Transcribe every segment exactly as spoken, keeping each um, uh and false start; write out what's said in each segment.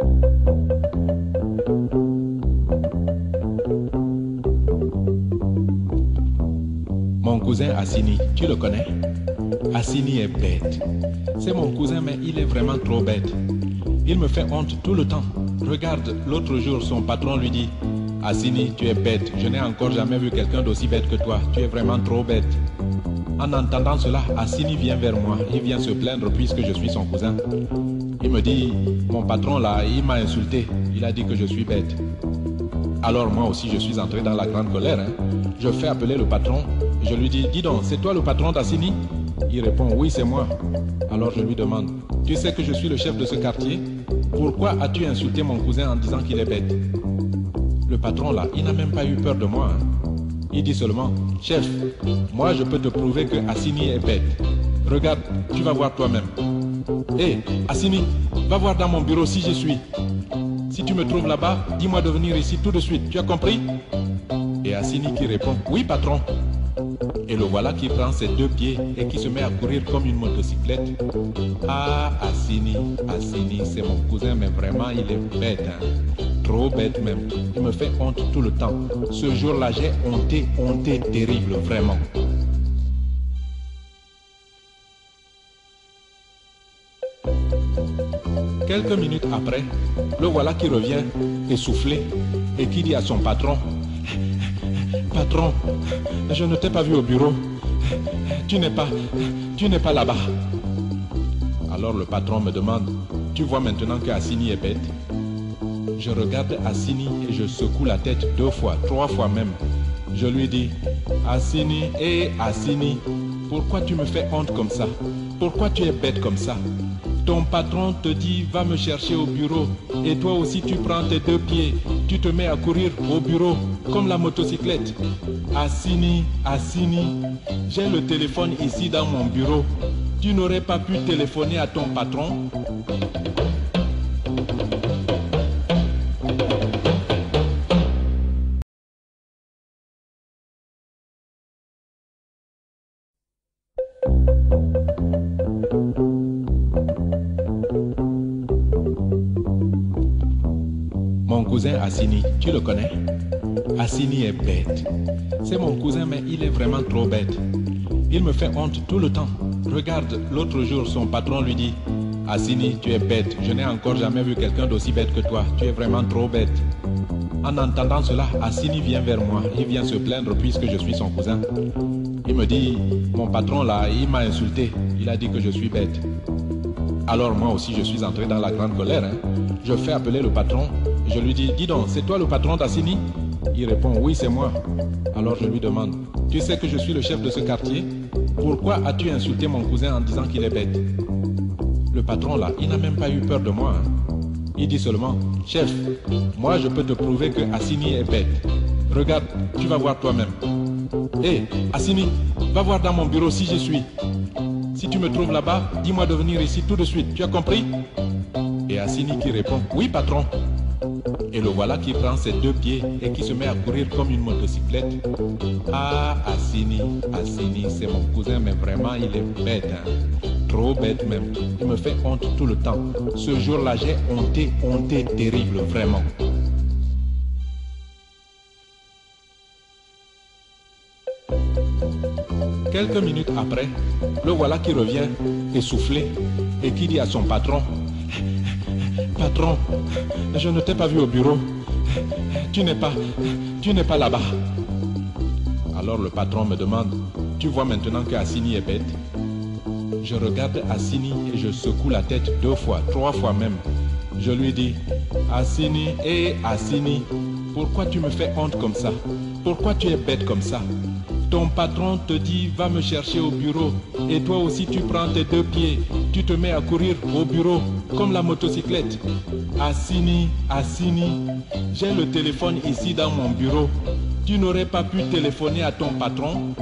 Mon cousin Assini, tu le connais? Assini est bête. C'est mon cousin, mais il est vraiment trop bête. Il me fait honte tout le temps. Regarde, l'autre jour, son patron lui dit: Assini, tu es bête. Je n'ai encore jamais vu quelqu'un d'aussi bête que toi. Tu es vraiment trop bête. En entendant cela, Assini vient vers moi. Il vient se plaindre puisque je suis son cousin. Il me dit: mon patron là, il m'a insulté. Il a dit que je suis bête. Alors moi aussi, je suis entré dans la grande colère. Hein. Je fais appeler le patron. Je lui dis: dis donc, c'est toi le patron d'Assini? Il répond: oui, c'est moi. Alors je lui demande: tu sais que je suis le chef de ce quartier? Pourquoi as-tu insulté mon cousin en disant qu'il est bête? Le patron là, il n'a même pas eu peur de moi. Hein. Il dit seulement: chef, moi je peux te prouver que Assini est bête. Regarde, tu vas voir toi-même. Hé, hey, Assini, va voir dans mon bureau si j'y suis. Si tu me trouves là-bas, dis-moi de venir ici tout de suite. Tu as compris? Et Assini qui répond: oui, patron. Et le voilà qui prend ses deux pieds et qui se met à courir comme une motocyclette. Ah, Assini, Assini, c'est mon cousin, mais vraiment, il est bête. Hein. Trop bête même. Il me fait honte tout le temps. Ce jour-là, j'ai honté, honté terrible, vraiment. Quelques minutes après, le voilà qui revient, essoufflé, et qui dit à son patron: patron, je ne t'ai pas vu au bureau. Tu n'es pas, tu n'es pas là-bas. Alors le patron me demande: tu vois maintenant que Assini est bête? Je regarde Assini et je secoue la tête deux fois, trois fois même. Je lui dis: Assini, hé Assini, pourquoi tu me fais honte comme ça? Pourquoi tu es bête comme ça? Ton patron te dit: va me chercher au bureau. Et toi aussi tu prends tes deux pieds. Tu te mets à courir au bureau comme la motocyclette. Assini, Assini, j'ai le téléphone ici dans mon bureau. Tu n'aurais pas pu téléphoner à ton patron? Mon cousin Assini, tu le connais? Assini est bête. C'est mon cousin, mais il est vraiment trop bête. Il me fait honte tout le temps. Regarde, l'autre jour, son patron lui dit: Assini, tu es bête. Je n'ai encore jamais vu quelqu'un d'aussi bête que toi. Tu es vraiment trop bête. En entendant cela, Assini vient vers moi. Il vient se plaindre puisque je suis son cousin. Il me dit: mon patron là, il m'a insulté. Il a dit que je suis bête. Alors moi aussi, je suis entré dans la grande colère. Hein. Je fais appeler le patron. Je lui dis: dis donc, c'est toi le patron d'Assini? Il répond: oui, c'est moi. Alors je lui demande: tu sais que je suis le chef de ce quartier? Pourquoi as-tu insulté mon cousin en disant qu'il est bête? Le patron là, il n'a même pas eu peur de moi. Hein. Il dit seulement: chef, moi je peux te prouver que Assini est bête. Regarde, tu vas voir toi-même. Hé, hey, Assini, va voir dans mon bureau si j'y suis. Si tu me trouves là-bas, dis-moi de venir ici tout de suite. Tu as compris? Et Assini qui répond: oui, patron. Et le voilà qui prend ses deux pieds et qui se met à courir comme une motocyclette. Ah, Assini, Assini, c'est mon cousin, mais vraiment, il est bête. Hein. Trop bête même. Il me fait honte tout le temps. Ce jour-là, j'ai honté, honté terrible, vraiment. Quelques minutes après, le voilà qui revient, essoufflé, et qui dit à son patron: patron, je ne t'ai pas vu au bureau. Tu n'es pas, tu n'es pas là-bas. Alors le patron me demande: tu vois maintenant que Assini est bête? Je regarde Assini et je secoue la tête deux fois, trois fois même. Je lui dis: Assini, hé Assini, pourquoi tu me fais honte comme ça? Pourquoi tu es bête comme ça? Ton patron te dit: va me chercher au bureau. Et toi aussi tu prends tes deux pieds. Tu te mets à courir au bureau comme la motocyclette. Assini, Assini, j'ai le téléphone ici dans mon bureau. Tu n'aurais pas pu téléphoner à ton patron?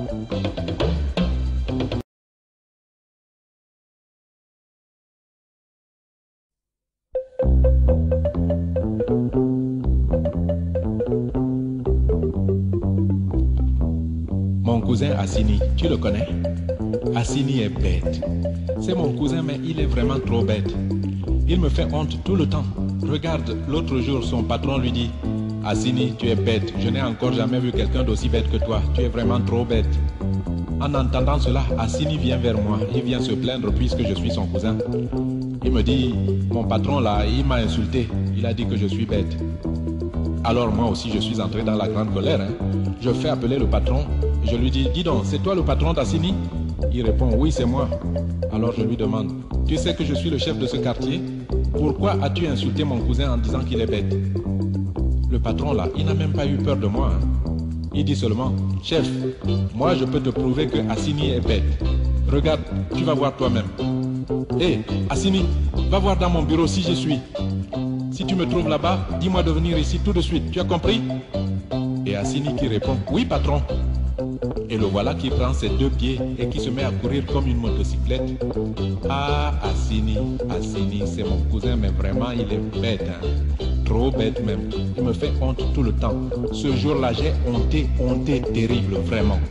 Mon cousin Assini, tu le connais? Assini est bête. C'est mon cousin, mais il est vraiment trop bête. Il me fait honte tout le temps. Regarde, l'autre jour, son patron lui dit « Assini, tu es bête. Je n'ai encore jamais vu quelqu'un d'aussi bête que toi. Tu es vraiment trop bête. » En entendant cela, Assini vient vers moi. Il vient se plaindre puisque je suis son cousin. Il me dit « Mon patron là, il m'a insulté. Il a dit que je suis bête. » Alors moi aussi, je suis entré dans la grande colère. Hein. Je fais appeler le patron. Je lui dis « Dis donc, c'est toi le patron d'Assini ?» Il répond « Oui, c'est moi. » Alors je lui demande « Tu sais que je suis le chef de ce quartier? Pourquoi as-tu insulté mon cousin en disant qu'il est bête ?» Le patron là, il n'a même pas eu peur de moi. Hein. Il dit seulement « Chef, moi je peux te prouver que Assini est bête. Regarde, tu vas voir toi-même. Hé, hey, Assini, va voir dans mon bureau si j'y suis. Si tu me trouves là-bas, dis-moi de venir ici tout de suite. Tu as compris ?» Et Assini qui répond « Oui, patron. » Et le voilà qui prend ses deux pieds et qui se met à courir comme une motocyclette. Ah, Assini, Assini, c'est mon cousin, mais vraiment il est bête. Hein. Trop bête même. Il me fait honte tout le temps. Ce jour-là, j'ai honté, honté terrible, vraiment.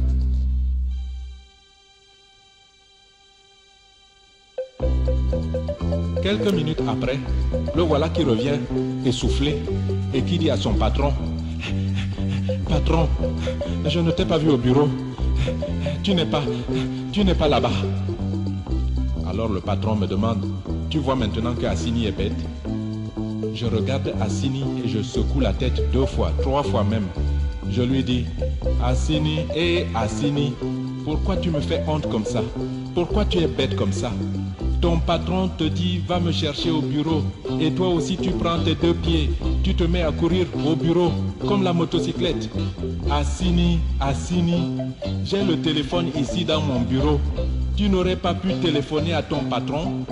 Quelques minutes après, le voilà qui revient, essoufflé, et qui dit à son patron « Patron, je ne t'ai pas vu au bureau. Tu n'es pas, tu n'es pas là-bas. » Alors le patron me demande « Tu vois maintenant que Assini est bête ?» Je regarde Assini et je secoue la tête deux fois, trois fois même. Je lui dis « Assini, hé Assini, pourquoi tu me fais honte comme ça? Pourquoi tu es bête comme ça? Ton patron te dit va me chercher au bureau et toi aussi tu prends tes deux pieds, tu te mets à courir au bureau comme la motocyclette. Assini, Assini, j'ai le téléphone ici dans mon bureau. Tu n'aurais pas pu téléphoner à ton patron?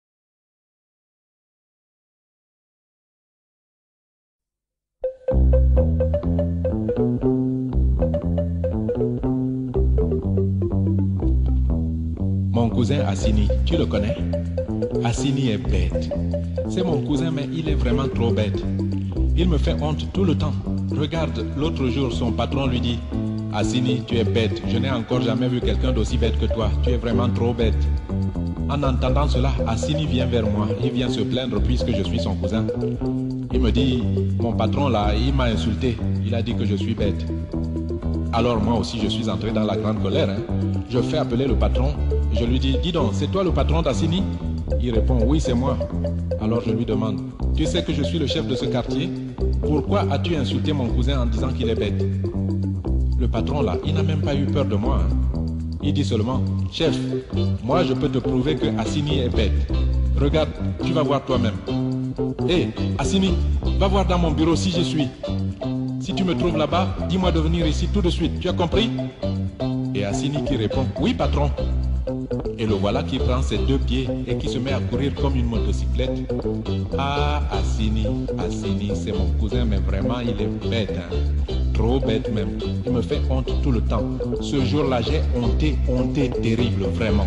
Mon cousin Assini, tu le connais? Assini est bête. C'est mon cousin, mais il est vraiment trop bête. Il me fait honte tout le temps. Regarde, l'autre jour, son patron lui dit « Assini, tu es bête. Je n'ai encore jamais vu quelqu'un d'aussi bête que toi. Tu es vraiment trop bête. » En entendant cela, Assini vient vers moi. Il vient se plaindre puisque je suis son cousin. Il me dit « Mon patron là, il m'a insulté. Il a dit que je suis bête. » Alors moi aussi, je suis entré dans la grande colère. Hein. Je fais appeler le patron. Je lui dis, dis donc, c'est toi le patron d'Assini? Il répond, oui, c'est moi. Alors je lui demande, tu sais que je suis le chef de ce quartier? Pourquoi as-tu insulté mon cousin en disant qu'il est bête? Le patron là, il n'a même pas eu peur de moi. Hein. Il dit seulement, chef, moi je peux te prouver que Assini est bête. Regarde, tu vas voir toi-même. Hé, hey, Assini, va voir dans mon bureau si j'y suis. Si tu me trouves là-bas, dis-moi de venir ici tout de suite. Tu as compris? Et Assini qui répond, oui, patron. Et le voilà qui prend ses deux pieds et qui se met à courir comme une motocyclette. Ah, Assini, Assini, c'est mon cousin, mais vraiment il est bête. Hein. Trop bête même. Il me fait honte tout le temps. Ce jour-là, j'ai honté, honté terrible, vraiment.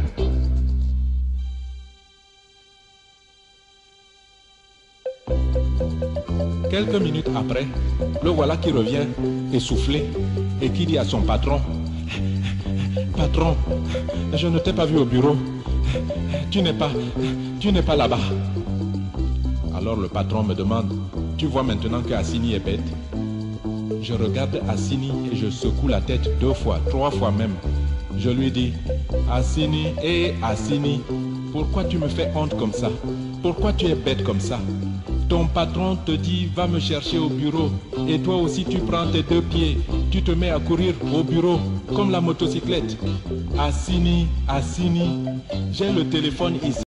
Quelques minutes après, le voilà qui revient, essoufflé, et qui dit à son patron « Patron, je ne t'ai pas vu au bureau. Tu n'es pas, tu n'es pas là-bas. » Alors le patron me demande « Tu vois maintenant que Assini est bête ?» Je regarde Assini et je secoue la tête deux fois, trois fois même. Je lui dis « Assini, hé Assini, pourquoi tu me fais honte comme ça? Pourquoi tu es bête comme ça? Ton patron te dit va me chercher au bureau et toi aussi tu prends tes deux pieds, tu te mets à courir au bureau comme la motocyclette. Assini, Assini, j'ai le téléphone ici.